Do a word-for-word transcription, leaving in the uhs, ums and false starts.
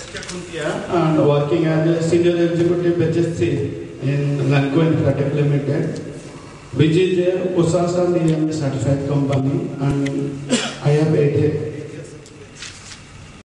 and working as a senior executive H S C in Lanco Infratech Limited, which is a U S A S A certified company, and I have eight